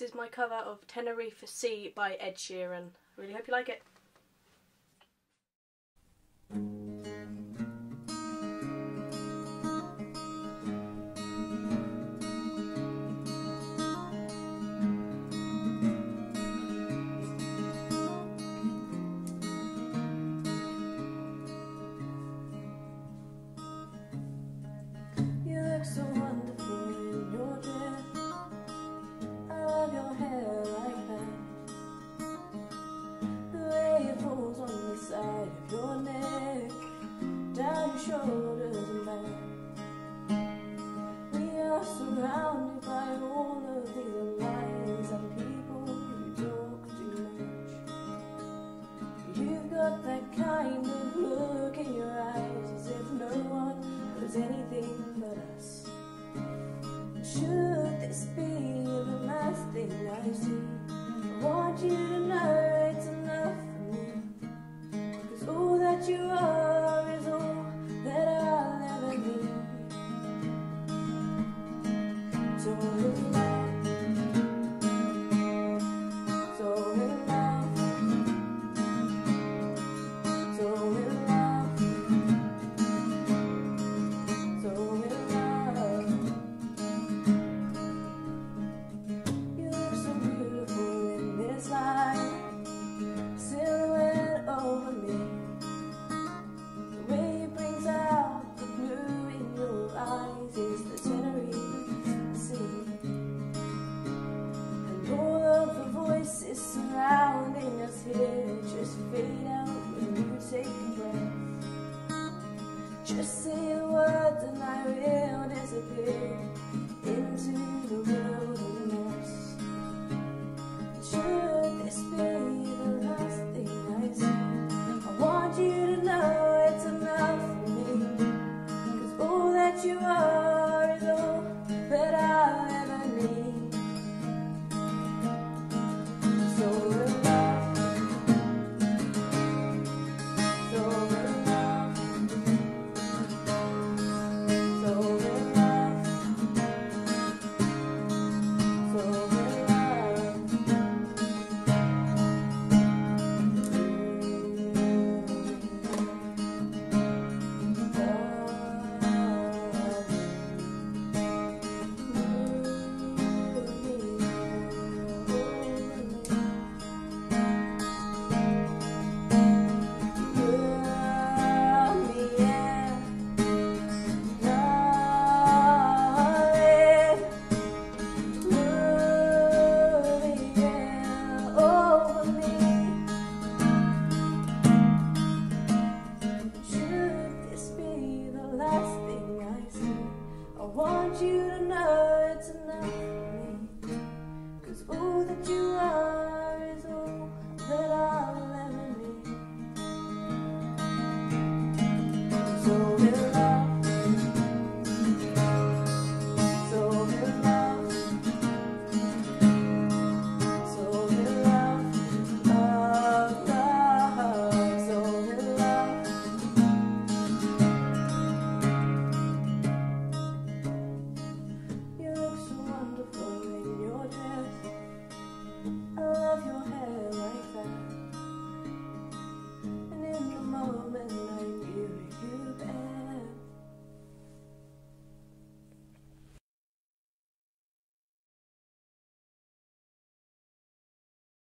is my cover of Tenerife Sea by Ed Sheeran. Really hope you like it. You look so wonderful in your dress. I love your hair like that. The way it falls on the side of your neck, down your shoulders and back. We are surrounded by all of these lies and people who talk too much. You've got that kind of look in your eyes, as if no one knows anything but us. Should this be the last thing I see? I want you to know it's enough for me, 'cause all that you are is all that I'll ever need. So in love, so in love, so in love, so in love. You look so beautiful in this light, silhouette over me. The way it brings out the blue in your eyes is the Tenerife Sea. And all of the voices surrounding us here just fade out when you take a breath. Just say the words and I will disappear into the wilderness.